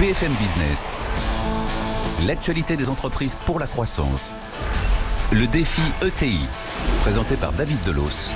BFM Business. L'actualité des entreprises pour la croissance. Le défi ETI, présenté par David Delos.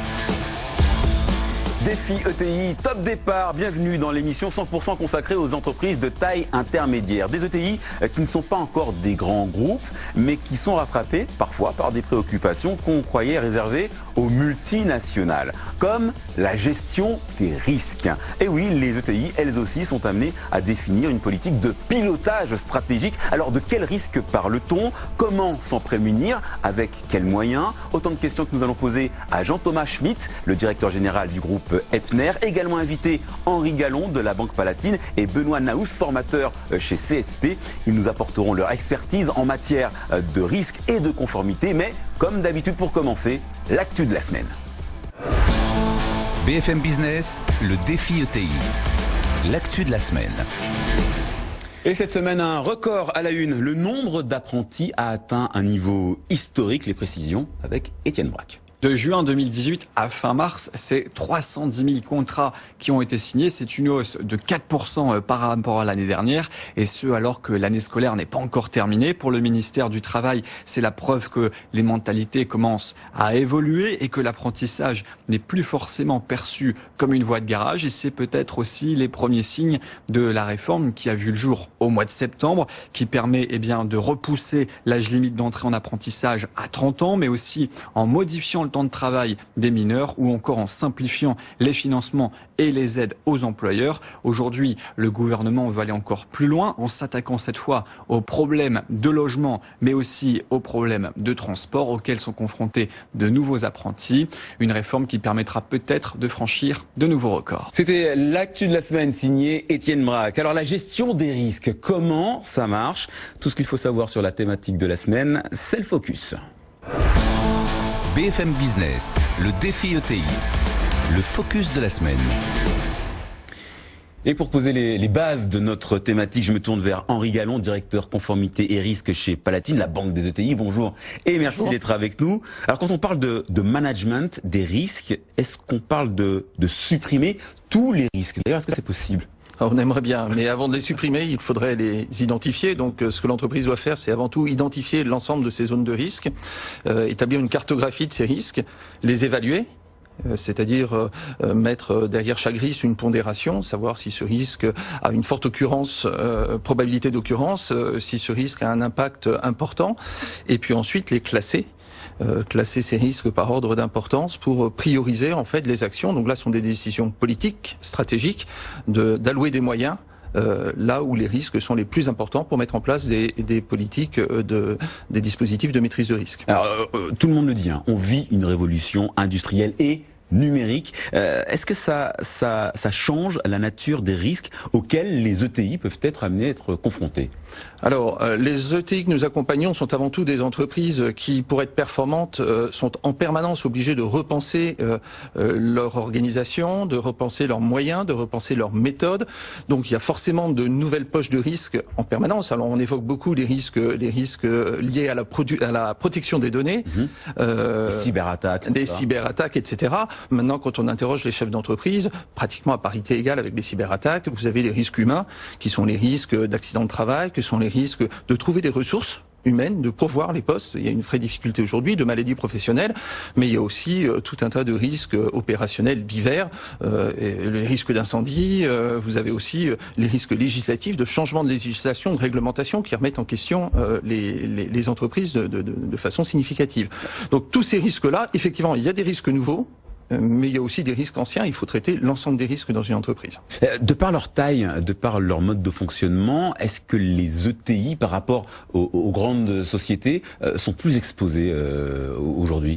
Défi ETI, top départ, bienvenue dans l'émission 100% consacrée aux entreprises de taille intermédiaire. Des ETI qui ne sont pas encore des grands groupes, mais qui sont rattrapés parfois par des préoccupations qu'on croyait réservées aux multinationales, comme la gestion des risques. Et oui, les ETI, elles aussi, sont amenées à définir une politique de pilotage stratégique. Alors de quels risques parle-t-on? Comment s'en prémunir? Avec quels moyens? Autant de questions que nous allons poser à Jean-Thomas Schmitt, le directeur général du groupe Epner, également invité Henri Gallon de la Banque Palatine et Benoît Naous, formateur chez CSP. Ils nous apporteront leur expertise en matière de risque et de conformité. Mais comme d'habitude, pour commencer, l'actu de la semaine. BFM Business, le défi ETI. L'actu de la semaine. Et cette semaine, un record à la une. Le nombre d'apprentis a atteint un niveau historique. Les précisions avec Étienne Braque. De juin 2018 à fin mars, c'est 310 000 contrats qui ont été signés. C'est une hausse de 4% par rapport à l'année dernière. Et ce, alors que l'année scolaire n'est pas encore terminée. Pour le ministère du Travail, c'est la preuve que les mentalités commencent à évoluer et que l'apprentissage n'est plus forcément perçu comme une voie de garage. Et c'est peut-être aussi les premiers signes de la réforme qui a vu le jour au mois de septembre, qui permet de repousser l'âge limite d'entrée en apprentissage à 30 ans, mais aussi en modifiant le temps de travail des mineurs ou encore en simplifiant les financements et les aides aux employeurs. Aujourd'hui, le gouvernement veut aller encore plus loin en s'attaquant cette fois aux problèmes de logement, mais aussi aux problèmes de transport auxquels sont confrontés de nouveaux apprentis. Une réforme qui permettra peut-être de franchir de nouveaux records. C'était l'actu de la semaine signé Étienne Braque. Alors la gestion des risques, comment ça marche? Tout ce qu'il faut savoir sur la thématique de la semaine, c'est le focus. BFM Business, le défi ETI, le focus de la semaine. Et pour poser les bases de notre thématique, je me tourne vers Henri Gallon, directeur conformité et risque chez Palatine, la banque des ETI. Bonjour et merci d'être avec nous. Alors quand on parle de management des risques, est-ce qu'on parle de supprimer tous les risques? D'ailleurs, est-ce que c'est possible? On aimerait bien, mais avant de les supprimer, il faudrait les identifier. Donc ce que l'entreprise doit faire, c'est avant tout identifier l'ensemble de ces zones de risque, établir une cartographie de ces risques, les évaluer, c'est-à-dire mettre derrière chaque risque une pondération, savoir si ce risque a une forte occurrence, probabilité d'occurrence, si ce risque a un impact important, et puis ensuite les classer. Classer ces risques par ordre d'importance pour prioriser en fait les actions. Donc là, ce sont des décisions politiques, stratégiques, d'allouer des moyens là où les risques sont les plus importants pour mettre en place des politiques, des dispositifs de maîtrise de risque. Alors tout le monde le dit, on vit une révolution industrielle et numérique. Est-ce que ça change la nature des risques auxquels les ETI peuvent être amenés à être confrontés? Alors, les ETI que nous accompagnons sont avant tout des entreprises qui, pour être performantes, sont en permanence obligées de repenser leur organisation, de repenser leurs moyens, de repenser leurs méthodes. Donc, il y a forcément de nouvelles poches de risques en permanence. Alors, on évoque beaucoup les risques liés à la protection des données, les cyberattaques, etc. Maintenant, quand on interroge les chefs d'entreprise, pratiquement à parité égale avec les cyberattaques, vous avez les risques humains, qui sont les risques d'accidents de travail, que sont les risques de trouver des ressources humaines, de pourvoir les postes. Il y a une vraie difficulté aujourd'hui de maladies professionnelles, mais il y a aussi tout un tas de risques opérationnels divers, les risques d'incendie, vous avez aussi les risques législatifs, de changement de législation, de réglementation qui remettent en question les entreprises de façon significative. Donc tous ces risques-là, effectivement, il y a des risques nouveaux, mais il y a aussi des risques anciens, il faut traiter l'ensemble des risques dans une entreprise. De par leur taille, de par leur mode de fonctionnement, est-ce que les ETI, par rapport aux grandes sociétés, sont plus exposés aujourd'hui ?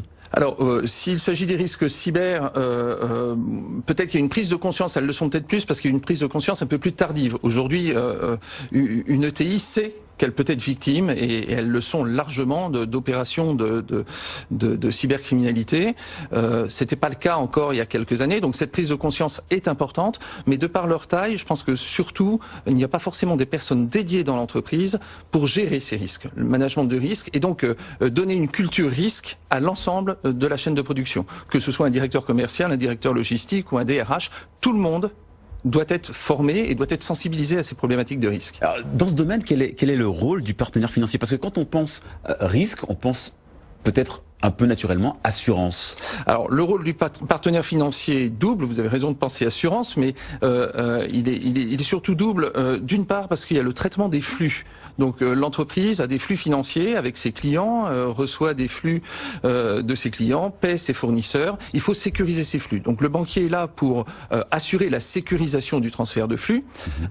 Alors, s'il s'agit des risques cyber, peut-être qu'il y a une prise de conscience, elles le sont peut-être plus parce qu'il y a une prise de conscience un peu plus tardive. Aujourd'hui, une ETI sait qu'elles peuvent être victimes, et elles le sont largement, d'opérations de cybercriminalité. C'était pas le cas encore il y a quelques années, donc cette prise de conscience est importante, mais de par leur taille, je pense que surtout, il n'y a pas forcément des personnes dédiées dans l'entreprise pour gérer ces risques, le management de risque, et donc donner une culture risque à l'ensemble de la chaîne de production, que ce soit un directeur commercial, un directeur logistique ou un DRH, tout le monde doit être formé et doit être sensibilisé à ces problématiques de risque. Alors, dans ce domaine, quel est le rôle du partenaire financier? Parce que quand on pense risque, on pense peut-être un peu naturellement assurance. Alors le rôle du partenaire financier est double, vous avez raison de penser assurance, mais il est surtout double, d'une part parce qu'il y a le traitement des flux. Donc l'entreprise a des flux financiers avec ses clients, reçoit des flux de ses clients, paie ses fournisseurs. Il faut sécuriser ces flux. Donc le banquier est là pour assurer la sécurisation du transfert de flux.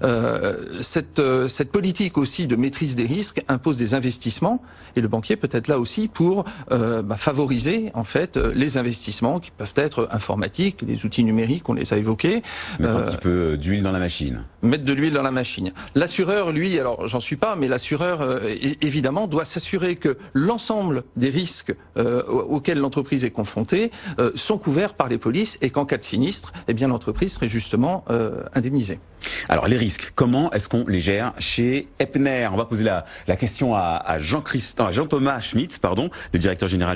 Cette politique aussi de maîtrise des risques impose des investissements et le banquier peut être là aussi pour favoriser en fait les investissements qui peuvent être informatiques, les outils numériques, on les a évoqués. Mettre un petit peu d'huile dans la machine. Mettre de l'huile dans la machine. L'assureur, lui, alors j'en suis pas, mais l'assureur évidemment doit s'assurer que l'ensemble des risques auxquels l'entreprise est confrontée sont couverts par les polices et qu'en cas de sinistre, eh bien l'entreprise serait justement indemnisée. Alors les risques, comment est-ce qu'on les gère chez Epner? On va poser la question à Jean-Thomas Schmitt, le directeur général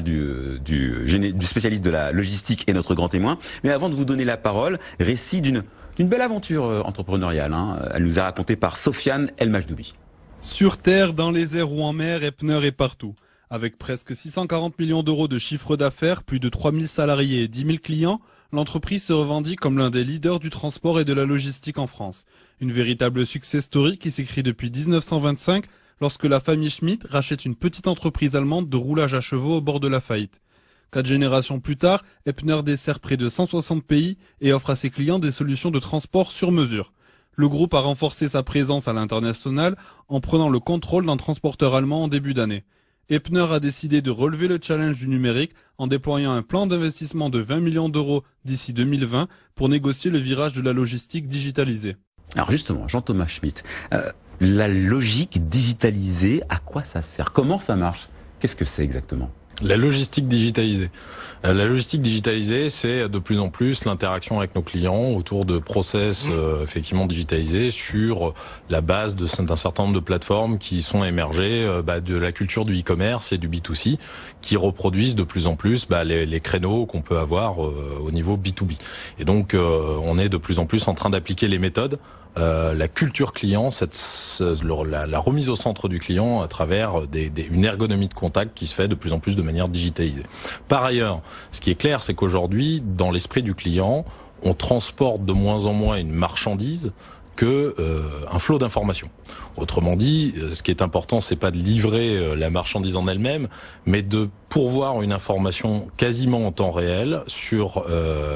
du spécialiste de la logistique et notre grand témoin. Mais avant de vous donner la parole, récit d'une belle aventure entrepreneuriale. Elle nous est racontée par Sofiane El Majdoubi. Sur terre, dans les airs ou en mer, Epner est partout. Avec presque 640 millions d'euros de chiffre d'affaires, plus de 3000 salariés et 10 000 clients, l'entreprise se revendique comme l'un des leaders du transport et de la logistique en France. Une véritable success story qui s'écrit depuis 1925 lorsque la famille Schmitt rachète une petite entreprise allemande de roulage à chevaux au bord de la faillite. 4 générations plus tard, Epner dessert près de 160 pays et offre à ses clients des solutions de transport sur mesure. Le groupe a renforcé sa présence à l'international en prenant le contrôle d'un transporteur allemand en début d'année. Epner a décidé de relever le challenge du numérique en déployant un plan d'investissement de 20 millions d'euros d'ici 2020 pour négocier le virage de la logistique digitalisée. Alors justement, Jean-Thomas Schmitt, la logique digitalisée, à quoi ça sert? Comment ça marche? Qu'est-ce que c'est exactement? La logistique digitalisée. La logistique digitalisée, c'est de plus en plus l'interaction avec nos clients autour de process effectivement digitalisés sur la base d'un certain nombre de plateformes qui sont émergées de la culture du e-commerce et du B2C, qui reproduisent de plus en plus les créneaux qu'on peut avoir au niveau B2B. Et donc on est de plus en plus en train d'appliquer les méthodes, la culture client, la remise au centre du client à travers une ergonomie de contact qui se fait de plus en plus de manière digitalisée. Par ailleurs, ce qui est clair, c'est qu'aujourd'hui, dans l'esprit du client, on transporte de moins en moins une marchandise que un flot d'informations. Autrement dit, ce qui est important, c'est pas de livrer la marchandise en elle-même, mais de pourvoir une information quasiment en temps réel sur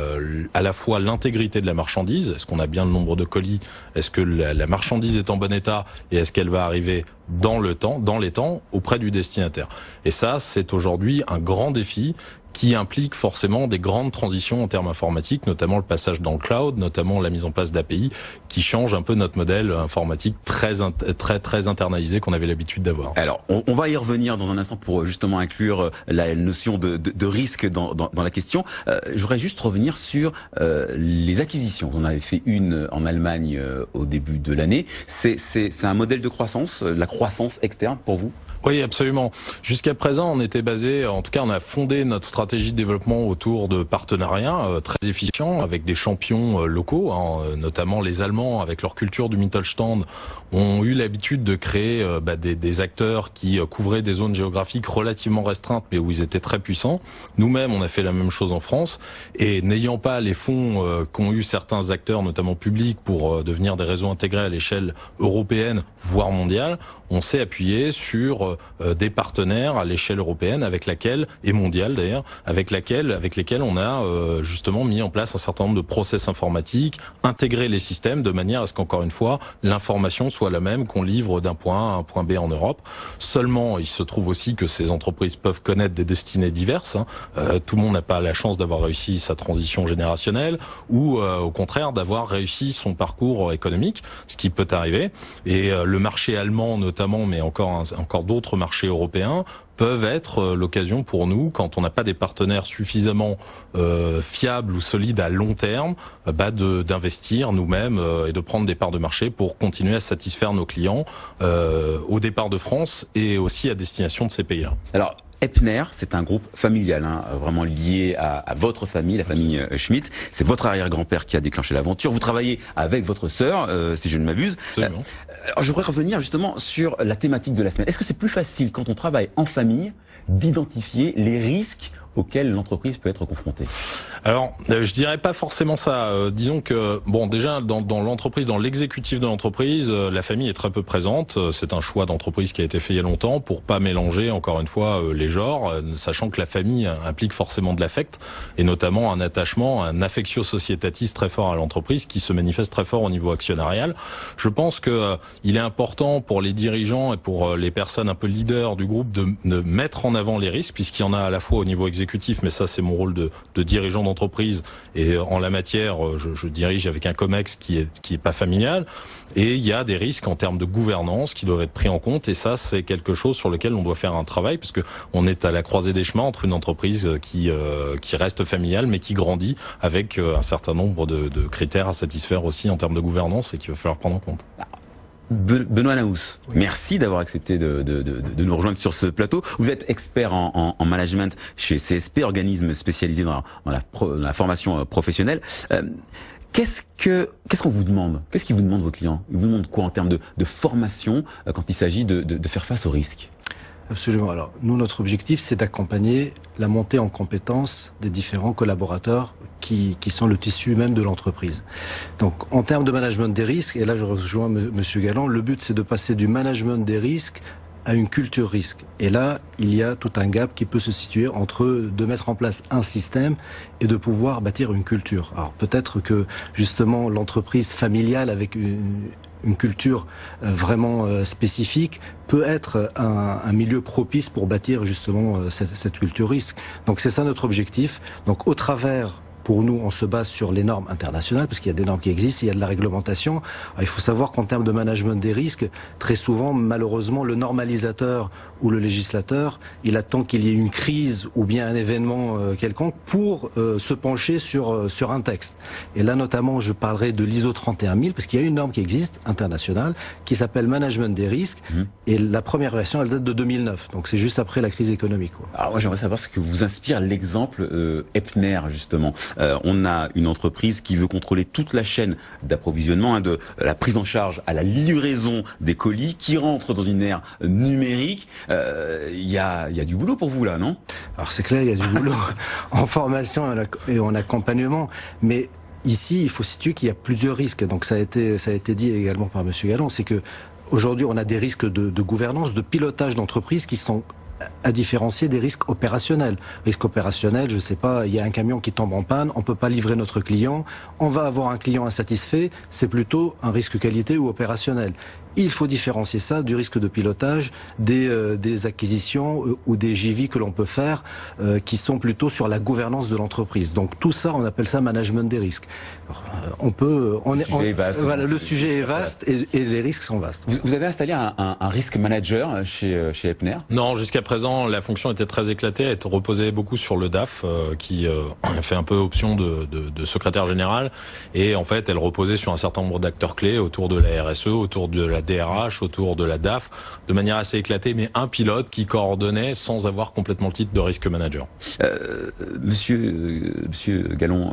à la fois l'intégrité de la marchandise, est-ce qu'on a bien le nombre de colis, est-ce que la marchandise est en bon état et est-ce qu'elle va arriver dans les temps, auprès du destinataire. Et ça, c'est aujourd'hui un grand défi qui implique forcément des grandes transitions en termes informatiques, notamment le passage dans le cloud, notamment la mise en place d'API, qui change un peu notre modèle informatique très internalisé qu'on avait l'habitude d'avoir. Alors, on va y revenir dans un instant pour justement inclure la notion de risque dans la question. Je voudrais juste revenir sur les acquisitions. On avait fait une en Allemagne au début de l'année. C'est un modèle de croissance, la croissance externe pour vous? Oui, absolument. Jusqu'à présent, on était basé, en tout cas, on a fondé notre stratégie de développement autour de partenariats très efficients avec des champions locaux, notamment les Allemands avec leur culture du Mittelstand, ont eu l'habitude de créer des acteurs qui couvraient des zones géographiques relativement restreintes, mais où ils étaient très puissants. Nous-mêmes, on a fait la même chose en France, et n'ayant pas les fonds qu'ont eu certains acteurs, notamment publics, pour devenir des réseaux intégrés à l'échelle européenne, voire mondiale, on s'est appuyé sur des partenaires à l'échelle européenne et mondiale d'ailleurs, avec lesquels on a justement mis en place un certain nombre de process informatiques, intégré les systèmes de manière à ce qu'encore une fois l'information soit la même qu'on livre d'un point A à un point B en Europe. Seulement, il se trouve aussi que ces entreprises peuvent connaître des destinées diverses. Tout le monde n'a pas la chance d'avoir réussi sa transition générationnelle ou au contraire d'avoir réussi son parcours économique, ce qui peut arriver. Et le marché allemand notamment, mais encore d'autres marchés européens peuvent être l'occasion pour nous, quand on n'a pas des partenaires suffisamment fiables ou solides à long terme, d'investir nous-mêmes et de prendre des parts de marché pour continuer à satisfaire nos clients au départ de France et aussi à destination de ces pays-là. Alors, Epner, c'est un groupe familial, hein, vraiment lié à votre famille, la famille Schmitt. C'est votre arrière-grand-père qui a déclenché l'aventure. Vous travaillez avec votre sœur, si je ne m'abuse. Alors, je voudrais revenir justement sur la thématique de la semaine. Est-ce que c'est plus facile quand on travaille en famille d'identifier les risques auxquels l'entreprise peut être confrontée? Alors, je dirais pas forcément ça. Disons que, bon, déjà, dans l'entreprise, dans l'exécutif de l'entreprise, la famille est très peu présente. C'est un choix d'entreprise qui a été fait il y a longtemps pour pas mélanger, encore une fois, les genres, sachant que la famille implique forcément de l'affect, et notamment un attachement, un affectio societatis très fort à l'entreprise qui se manifeste très fort au niveau actionnarial. Je pense que il est important pour les dirigeants et pour les personnes un peu leaders du groupe de mettre en avant les risques, puisqu'il y en a à la fois au niveau exécutif, mais ça c'est mon rôle de dirigeant d'entreprise, et en la matière je dirige avec un COMEX qui est pas familial, et il y a des risques en termes de gouvernance qui doivent être pris en compte, et ça c'est quelque chose sur lequel on doit faire un travail, parce que on est à la croisée des chemins entre une entreprise qui reste familiale mais qui grandit avec un certain nombre de critères à satisfaire aussi en termes de gouvernance et qu'il va falloir prendre en compte. Benoît Naous, merci d'avoir accepté de nous rejoindre sur ce plateau. Vous êtes expert en management chez CSP, organisme spécialisé dans la formation professionnelle. Qu'est-ce qu'on vous demande? Qu'est-ce qu'ils vous demandent vos clients? Ils vous demandent quoi en termes de formation quand il s'agit de faire face aux risques? Absolument. Alors, nous, notre objectif, c'est d'accompagner la montée en compétences des différents collaborateurs qui sont le tissu même de l'entreprise. Donc, en termes de management des risques, et là, je rejoins Monsieur Galland, le but, c'est de passer du management des risques à une culture risque. Et là, il y a tout un gap qui peut se situer entre de mettre en place un système et de pouvoir bâtir une culture. Alors, peut-être que, justement, l'entreprise familiale avec une culture vraiment spécifique peut être un milieu propice pour bâtir justement cette culture risque. Donc c'est ça notre objectif. Donc au travers, pour nous, on se base sur les normes internationales, parce qu'il y a des normes qui existent, il y a de la réglementation. Alors, il faut savoir qu'en termes de management des risques, très souvent, malheureusement, le normalisateur ou le législateur, il attend qu'il y ait une crise ou bien un événement quelconque pour se pencher sur un texte. Et là, notamment, je parlerai de l'ISO 31000, parce qu'il y a une norme qui existe, internationale, qui s'appelle Management des risques, et la première version, elle date de 2009. Donc c'est juste après la crise économique, quoi. Alors moi, j'aimerais savoir ce que vous inspire l'exemple Epner, justement. On a une entreprise qui veut contrôler toute la chaîne d'approvisionnement, de la prise en charge à la livraison des colis, qui rentre dans une ère numérique. Il y a du boulot pour vous là, non? Alors c'est clair, il y a du boulot en formation et en accompagnement, mais ici il faut situer qu'il y a plusieurs risques. Donc ça a été dit également par Monsieur Galland, c'est que aujourd'hui on a des risques de gouvernance, de pilotage d'entreprise qui sont à différencier des risques opérationnels. Risque opérationnel, je sais pas, il y a un camion qui tombe en panne, on peut pas livrer notre client, on va avoir un client insatisfait, c'est plutôt un risque qualité ou opérationnel. Il faut différencier ça du risque de pilotage, des acquisitions ou des JV que l'on peut faire qui sont plutôt sur la gouvernance de l'entreprise. Donc tout ça, on appelle ça management des risques. Alors, le sujet est vaste et les risques sont vastes. Vous avez installé un risk manager chez Epner? Non, jusqu'à présent, la fonction était très éclatée, elle reposait beaucoup sur le DAF qui fait un peu option de secrétaire général, et en fait, elle reposait sur un certain nombre d'acteurs clés autour de la RSE, autour de la DRH, autour de la DAF, de manière assez éclatée, mais un pilote qui coordonnait sans avoir complètement le titre de risk manager. Monsieur Galland,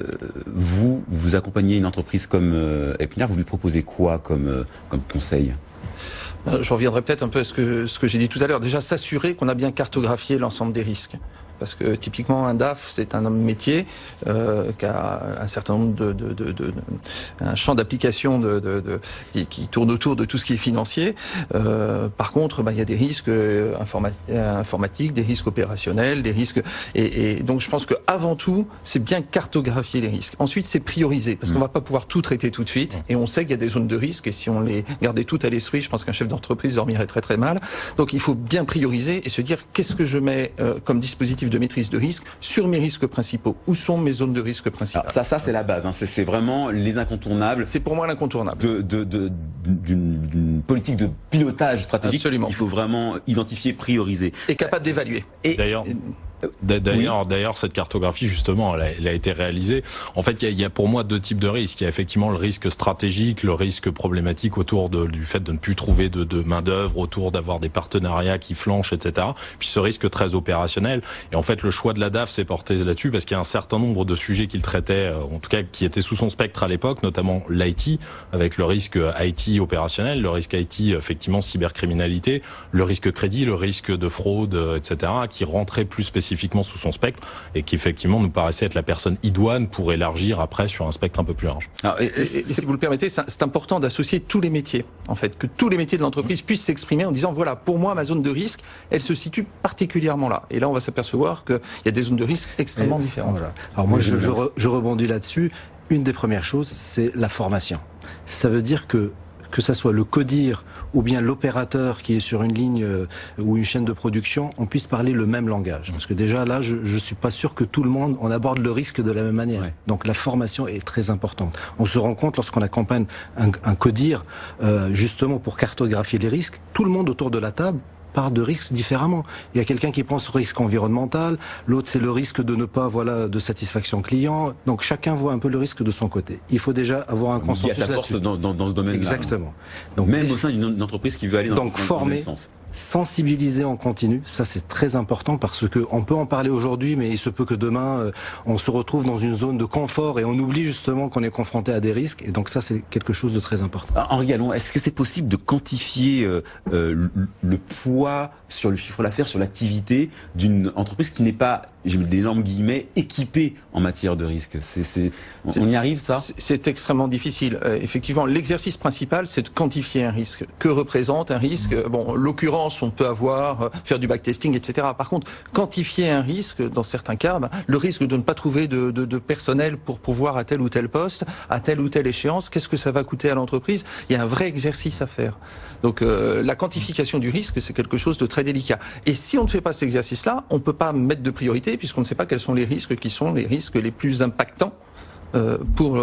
vous accompagnez une entreprise comme Epner, vous lui proposez quoi comme conseil? Je reviendrai peut-être un peu à ce que j'ai dit tout à l'heure. Déjà, s'assurer qu'on a bien cartographié l'ensemble des risques. Parce que typiquement un DAF, c'est un homme métier qui a un certain nombre un champ d'application qui tourne autour de tout ce qui est financier. Par contre, il y a des risques informatiques, des risques opérationnels, des risques et donc je pense que avant tout, c'est bien cartographier les risques. Ensuite, c'est prioriser parce qu'on va pas pouvoir tout traiter tout de suite et on sait qu'il y a des zones de risque et si on les gardait toutes à l'esprit, je pense qu'un chef d'entreprise dormirait très très mal. Donc il faut bien prioriser et se dire qu'est-ce que je mets comme dispositif de maîtrise de risque sur mes risques principaux. Où sont mes zones de risque principales? Alors ça c'est la base, hein. C'est vraiment les incontournables. C'est pour moi l'incontournable. D'une politique de pilotage stratégique. Absolument. Il faut vraiment identifier, prioriser. Et capable d'évaluer. D'ailleurs, D'ailleurs, cette cartographie, justement, elle a été réalisée. En fait, il y a pour moi deux types de risques. Il y a effectivement le risque stratégique, le risque problématique autour du fait de ne plus trouver de main-d'œuvre, autour d'avoir des partenariats qui flanchent, etc. Puis ce risque très opérationnel. Et en fait, le choix de la DAF s'est porté là-dessus parce qu'il y a un certain nombre de sujets qu'il traitait, en tout cas, qui étaient sous son spectre à l'époque, notamment l'IT, avec le risque IT opérationnel, le risque IT, effectivement, cybercriminalité, le risque crédit, le risque de fraude, etc., qui rentrait plus spécifiquement sous son spectre et qui effectivement nous paraissait être la personne idoine pour élargir après sur un spectre un peu plus large. Alors, et si vous le permettez, c'est important d'associer tous les métiers, en fait, que tous les métiers de l'entreprise puissent s'exprimer en disant voilà, pour moi ma zone de risque, elle se situe particulièrement là. Et là on va s'apercevoir qu'il y a des zones de risque extrêmement différentes. Voilà. Alors moi je rebondis là-dessus. Une des premières choses, c'est la formation. Ça veut dire que ça soit le codir ou bien l'opérateur qui est sur une ligne ou une chaîne de production, on puisse parler le même langage. Parce que déjà là, je suis pas sûr que tout le monde, on aborde le risque de la même manière. Ouais. Donc la formation est très importante. On se rend compte lorsqu'on accompagne un codir, justement pour cartographier les risques, tout le monde autour de la table part de risques différemment. Il y a quelqu'un qui prend ce risque environnemental, l'autre c'est le risque de ne pas de satisfaction client. Donc chacun voit un peu le risque de son côté. Il faut déjà avoir un consensus là-dessus. Dans ce domaine-là. Exactement. Donc même au sein d'une entreprise qui veut aller dans le même sens. Sensibiliser en continu, ça c'est très important parce que on peut en parler aujourd'hui, mais il se peut que demain on se retrouve dans une zone de confort et on oublie justement qu'on est confronté à des risques. Et donc ça c'est quelque chose de très important. Henri Gallon, est-ce que c'est possible de quantifier le poids sur le chiffre d'affaires, sur l'activité d'une entreprise qui n'est pas, j'ai mis d'énormes guillemets, équipée en matière de risque? On y arrive, ça? C'est extrêmement difficile. Effectivement, l'exercice principal, c'est de quantifier un risque. Que représente un risque? Bon, l'occurrence, on peut faire du backtesting, etc. Par contre, quantifier un risque, dans certains cas, le risque de ne pas trouver de personnel pour pourvoir à tel ou tel poste, à telle ou telle échéance, qu'est-ce que ça va coûter à l'entreprise? Il y a un vrai exercice à faire. Donc, la quantification du risque, c'est quelque chose de très délicat. Et si on ne fait pas cet exercice-là, on ne peut pas mettre de priorité, puisqu'on ne sait pas quels sont les risques qui sont les risques les plus impactants pour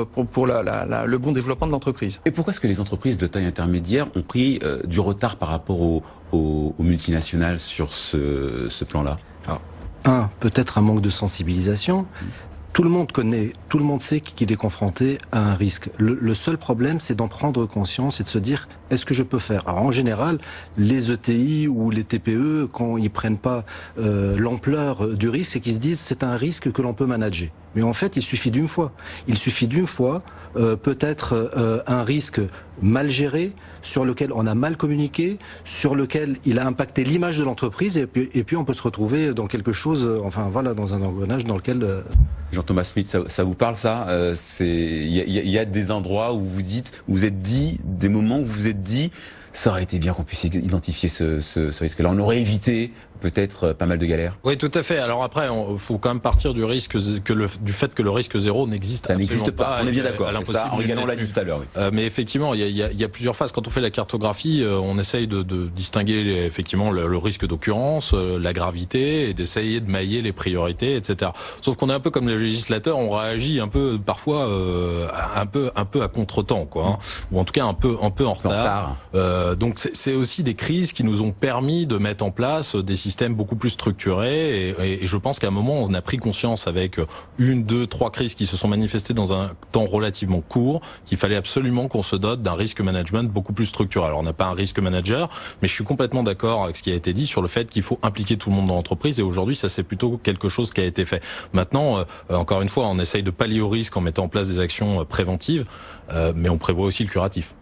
le bon développement de l'entreprise. Et pourquoi est-ce que les entreprises de taille intermédiaire ont pris du retard par rapport aux multinationales sur ce plan-là? Alors, peut-être un manque de sensibilisation. Tout le monde connaît, tout le monde sait qu'il est confronté à un risque. Le seul problème, c'est d'en prendre conscience et de se dire, est-ce que je peux faire? Alors en général, les ETI ou les TPE, quand ils prennent pas l'ampleur du risque, c'est qu'ils se disent, c'est un risque que l'on peut manager. Mais en fait, il suffit d'une fois. Il suffit d'une fois, peut-être un risque mal géré, sur lequel on a mal communiqué, sur lequel il a impacté l'image de l'entreprise, et puis on peut se retrouver dans quelque chose, dans un engrenage dans lequel... Jean-Thomas Smith, ça vous parle, ça? Il y a des endroits où vous êtes dit, des moments où vous vous êtes dit, ça aurait été bien qu'on puisse identifier ce risque-là. On aurait évité peut-être pas mal de galères. Oui, tout à fait. Alors après, il faut quand même partir du risque du fait que le risque zéro n'existe absolument pas. Ça n'existe pas. On est bien d'accord. Henri Gallon l'a dit tout à l'heure. Oui. Mais effectivement, il y a plusieurs phases. Quand on fait la cartographie, on essaye de distinguer effectivement le risque d'occurrence, la gravité, et d'essayer de mailler les priorités, etc. Sauf qu'on est un peu comme les législateurs, on réagit un peu parfois un peu à contretemps, quoi, hein, ou en tout cas un peu en retard. Donc c'est aussi des crises qui nous ont permis de mettre en place des systèmes beaucoup plus structurés et je pense qu'à un moment on a pris conscience avec 1, 2, 3 crises qui se sont manifestées dans un temps relativement court qu'il fallait absolument qu'on se dote d'un risque management beaucoup plus structuré. Alors on n'a pas un risque manager, mais je suis complètement d'accord avec ce qui a été dit sur le fait qu'il faut impliquer tout le monde dans l'entreprise et aujourd'hui ça c'est plutôt quelque chose qui a été fait. Maintenant, encore une fois, on essaye de pallier au risque en mettant en place des actions préventives, mais on prévoit aussi le curatif.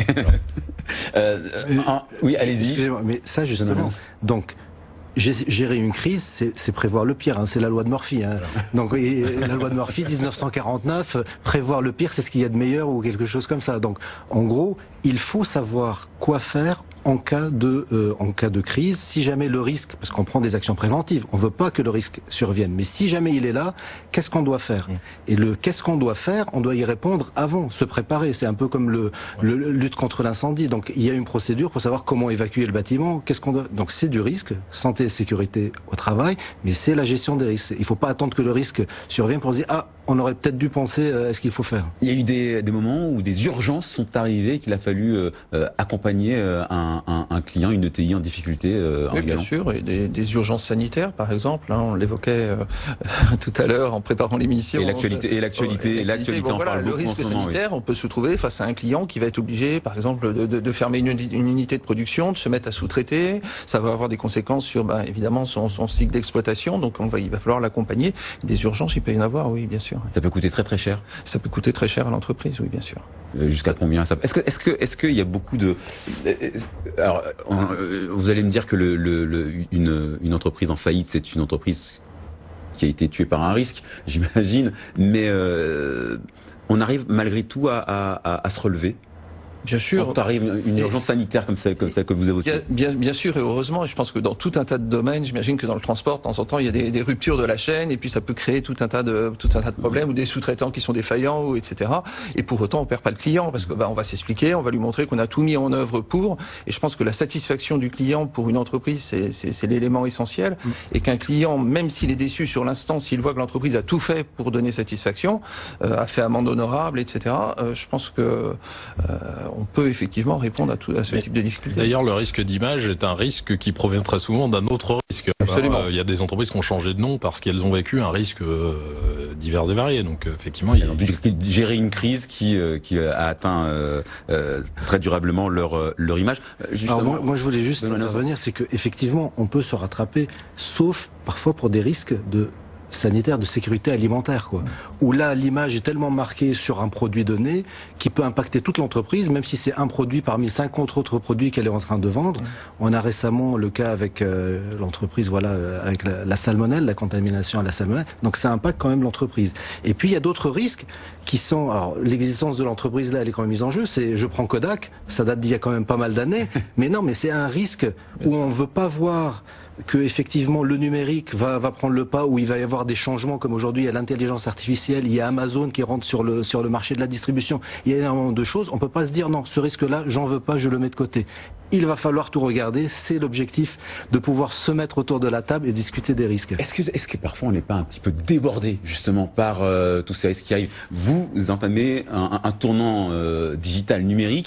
Oui, allez-y. Excusez-moi, mais ça justement, donc gérer une crise, c'est prévoir le pire, hein, c'est la loi de Murphy. Hein. Donc la loi de Murphy, 1949, prévoir le pire, c'est ce qu'il y a de meilleur ou quelque chose comme ça. Donc en gros, il faut savoir quoi faire en cas de crise, si jamais le risque, parce qu'on prend des actions préventives, on veut pas que le risque survienne, mais si jamais il est là, qu'est-ce qu'on doit faire? Et qu'est-ce qu'on doit faire, on doit y répondre avant, se préparer. C'est un peu comme le lutte contre l'incendie. Donc il y a une procédure pour savoir comment évacuer le bâtiment, qu'est-ce qu'on doit. Donc c'est du risque, santé et sécurité au travail, mais c'est la gestion des risques. Il faut pas attendre que le risque survienne pour se dire on aurait peut-être dû penser à ce qu'il faut faire. Il y a eu des moments où des urgences sont arrivées, qu'il a fallu accompagner un client, une ETI en difficulté. Oui, bien sûr, et des urgences sanitaires, par exemple. Hein, on l'évoquait tout à l'heure en préparant l'émission. Et l'actualité en parle beaucoup. Le risque sanitaire, on peut se trouver face à un client qui va être obligé, par exemple, de fermer une unité de production, de se mettre à sous-traiter. Ça va avoir des conséquences sur, évidemment, son cycle d'exploitation. Donc, il va falloir l'accompagner. Des urgences, il peut y en avoir, oui, bien sûr. Ça peut coûter très très cher. Ça peut coûter très cher à l'entreprise, oui, bien sûr. Jusqu'à combien ça? Est-ce qu'il y a beaucoup de... Alors, vous allez me dire que une entreprise en faillite, c'est une entreprise qui a été tuée par un risque, j'imagine, mais on arrive malgré tout à se relever. Bien sûr. Quand arrive une urgence sanitaire comme celle que vous évoquez. Bien sûr, et heureusement, et je pense que dans tout un tas de domaines, j'imagine que dans le transport, de temps en temps, il y a des ruptures de la chaîne, et puis ça peut créer tout un tas de problèmes, ou des sous-traitants qui sont défaillants, ou etc. Et pour autant, on perd pas le client, parce que on va s'expliquer, on va lui montrer qu'on a tout mis en œuvre pour, et je pense que la satisfaction du client pour une entreprise, c'est l'élément essentiel, et qu'un client, même s'il est déçu sur l'instant, s'il voit que l'entreprise a tout fait pour donner satisfaction, a fait amende honorable, etc., je pense que on peut effectivement répondre à ce type de difficultés. D'ailleurs, le risque d'image est un risque qui provient très souvent d'un autre risque. Absolument. Il y a des entreprises qui ont changé de nom parce qu'elles ont vécu un risque divers et variés. Donc, effectivement, ils ont dû gérer une crise qui a atteint très durablement leur image. Alors moi, je voulais juste intervenir, c'est que effectivement, on peut se rattraper, sauf parfois pour des risques sanitaire, de sécurité alimentaire, quoi. Où là, l'image est tellement marquée sur un produit donné qui peut impacter toute l'entreprise, même si c'est un produit parmi 50 autres produits qu'elle est en train de vendre. On a récemment le cas avec l'entreprise, avec la salmonelle, la contamination à la salmonelle. Donc ça impacte quand même l'entreprise. Et puis il y a d'autres risques qui sont, alors l'existence de l'entreprise là, elle est quand même mise en jeu. Je prends Kodak, ça date d'il y a quand même pas mal d'années. Mais non, mais c'est un risque où on veut pas voir que effectivement le numérique va prendre le pas, où il va y avoir des changements, comme aujourd'hui il y a l'intelligence artificielle, il y a Amazon qui rentre sur le marché de la distribution, il y a énormément de choses. On peut pas se dire non, ce risque-là, j'en veux pas, je le mets de côté. Il va falloir tout regarder, c'est l'objectif de pouvoir se mettre autour de la table et discuter des risques. Est-ce que parfois on n'est pas un petit peu débordé justement par tous ces risques qui arrivent? Vous entamez un tournant digital numérique,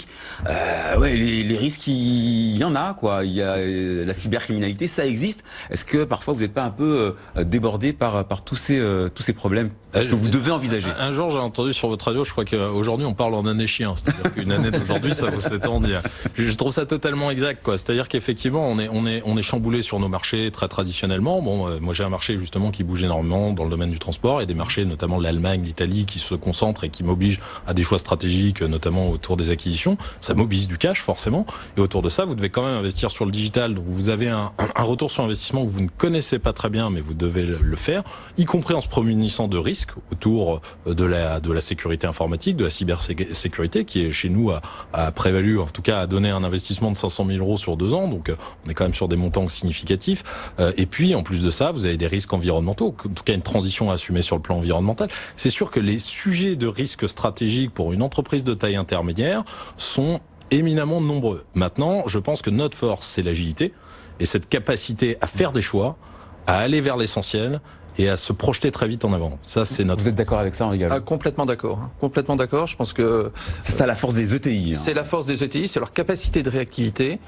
les risques, il y en a, quoi. Il y a la cybercriminalité, ça existe. Est-ce que parfois vous n'êtes pas un peu débordé par tous ces problèmes que vous devez envisager? Un jour, j'ai entendu sur votre radio, je crois qu'aujourd'hui on parle en année chien, c'est-à-dire qu'une année d'aujourd'hui ça vaut 7 ans d'hier. Je trouve ça totalement exact, quoi. C'est-à-dire qu'effectivement on est chamboulé sur nos marchés très traditionnellement. Bon, moi j'ai un marché justement qui bouge énormément dans le domaine du transport, et des marchés notamment l'Allemagne, l'Italie qui se concentrent et qui m'obligent à des choix stratégiques, notamment autour des acquisitions. Ça mobilise du cash forcément, et autour de ça vous devez quand même investir sur le digital. Donc vous avez un retour sur investissement que vous ne connaissez pas très bien, mais vous devez le faire, y compris en se prémunissant de risques autour de la sécurité informatique, de la cybersécurité, qui est chez nous a prévalu, en tout cas a donné un investissement de 500 000 euros sur 2 ans, donc on est quand même sur des montants significatifs. Et puis en plus de ça, vous avez des risques environnementaux, en tout cas une transition à assumer sur le plan environnemental. C'est sûr que les sujets de risques stratégiques pour une entreprise de taille intermédiaire sont éminemment nombreux. Maintenant, je pense que notre force, c'est l'agilité et cette capacité à faire des choix, à aller vers l'essentiel et à se projeter très vite en avant. Ça, c'est notre... Vous êtes d'accord avec ça, Henri Gallon? Complètement d'accord. Complètement d'accord. Je pense que... C'est ça la force des ETI. C'est la force des ETI, c'est leur capacité de réactivité.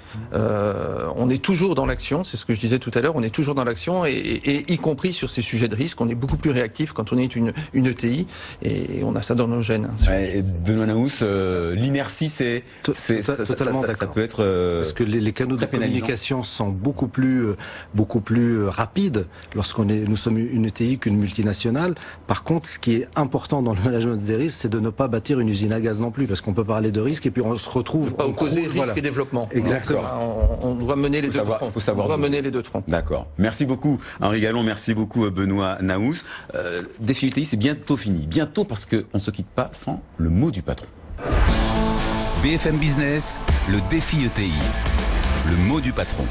On est toujours dans l'action, c'est ce que je disais tout à l'heure, on est toujours dans l'action, et y compris sur ces sujets de risque, on est beaucoup plus réactif quand on est une ETI, et on a ça dans nos gènes. Benoît Naous, l'inertie, ça peut être... Parce que les canaux de communication sont beaucoup plus rapides nous sommes une ETI qu'une multinationale. Par contre, ce qui est important dans le management des risques, c'est de ne pas bâtir une usine à gaz non plus, parce qu'on peut parler de risque et puis on se retrouve... Pas opposer risque et développement. Exactement. On doit mener les deux fronts. On doit mener les deux fronts. D'accord. Merci beaucoup Henri Gallon, merci beaucoup Benoît Naous. Défi ETI, c'est bientôt fini. Bientôt, parce qu'on ne se quitte pas sans le mot du patron. BFM Business, le défi ETI. Le mot du patron.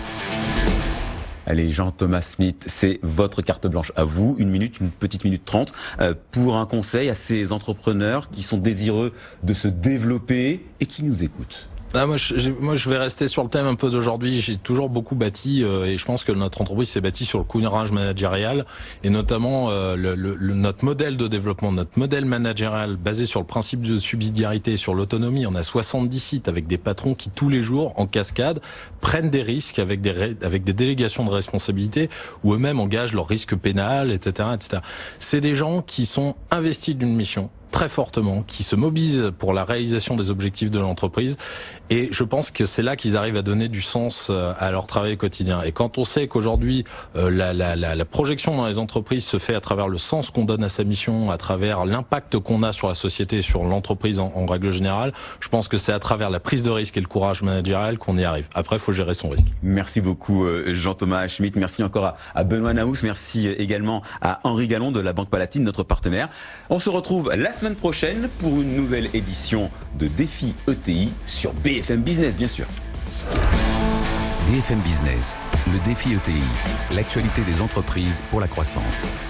Allez, Jean-Thomas Smith, c'est votre carte blanche à vous, une petite minute 30, pour un conseil à ces entrepreneurs qui sont désireux de se développer et qui nous écoutent. Moi, je vais rester sur le thème un peu d'aujourd'hui. J'ai toujours beaucoup bâti, et je pense que notre entreprise s'est bâtie sur le courage managérial, et notamment notre modèle de développement, notre modèle managérial basé sur le principe de subsidiarité, sur l'autonomie. On a 70 sites avec des patrons qui tous les jours, en cascade, prennent des risques avec des délégations de responsabilité, ou eux-mêmes engagent leur risque pénal, etc., etc. C'est des gens qui sont investis d'une mission très fortement, qui se mobilisent pour la réalisation des objectifs de l'entreprise, et je pense que c'est là qu'ils arrivent à donner du sens à leur travail quotidien. Et quand on sait qu'aujourd'hui la projection dans les entreprises se fait à travers le sens qu'on donne à sa mission, à travers l'impact qu'on a sur la société et sur l'entreprise en règle générale, je pense que c'est à travers la prise de risque et le courage managérial qu'on y arrive. Après, il faut gérer son risque. Merci beaucoup Jean-Thomas Schmitt, merci encore à Benoît Naous, merci également à Henri Gallon de la Banque Palatine, notre partenaire. On se retrouve la semaine prochaine pour une nouvelle édition de Défi ETI sur BFM Business, bien sûr. BFM Business, le défi ETI, l'actualité des entreprises pour la croissance.